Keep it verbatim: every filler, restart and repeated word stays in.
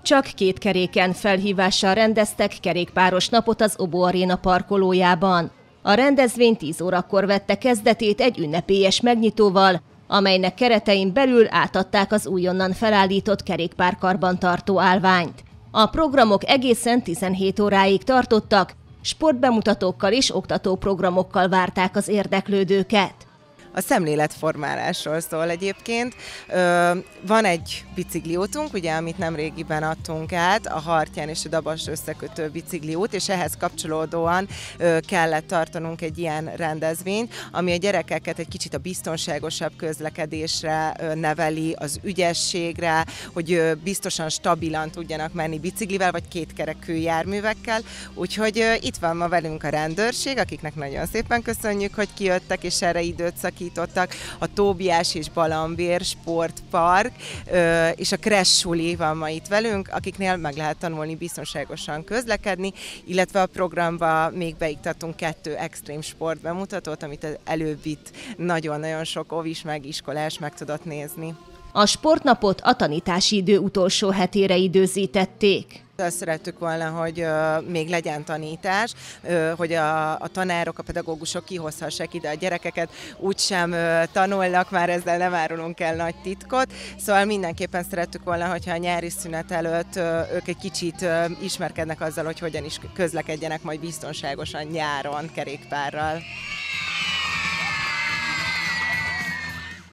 Csak két keréken felhívással rendeztek kerékpáros napot az Obo Aréna parkolójában. A rendezvény tíz órakor vette kezdetét egy ünnepélyes megnyitóval, amelynek keretein belül átadták az újonnan felállított kerékpárkarbantartó állványt. A programok egészen tizenhét óráig tartottak, sportbemutatókkal és oktatóprogramokkal várták az érdeklődőket. A szemléletformálásról szól egyébként. Van egy bicikliútunk, ugye, amit nemrégiben adtunk át, a Hartyán és a Dabas összekötő bicikliút, és ehhez kapcsolódóan kellett tartanunk egy ilyen rendezvényt, ami a gyerekeket egy kicsit a biztonságosabb közlekedésre neveli, az ügyességre, hogy biztosan stabilan tudjanak menni biciklivel, vagy kétkerekű járművekkel. Úgyhogy itt van ma velünk a rendőrség, akiknek nagyon szépen köszönjük, hogy kijöttek és erre időt szakítottak. A Tóbiás és Balambér Sportpark és a Crash Suli van ma itt velünk, akiknél meg lehet tanulni biztonságosan közlekedni, illetve a programba még beiktattunk kettő extrém sportbemutatót, amit az előbb itt nagyon-nagyon sok óvis meg iskolás meg tudott nézni. A sportnapot a tanítási idő utolsó hetére időzítették. Azt szerettük volna, hogy uh, még legyen tanítás, uh, hogy a, a tanárok, a pedagógusok kihozhassák ide a gyerekeket, úgysem uh, tanulnak, már ezzel nem árulunk el nagy titkot, szóval mindenképpen szerettük volna, hogyha a nyári szünet előtt uh, ők egy kicsit uh, ismerkednek azzal, hogy hogyan is közlekedjenek majd biztonságosan nyáron kerékpárral.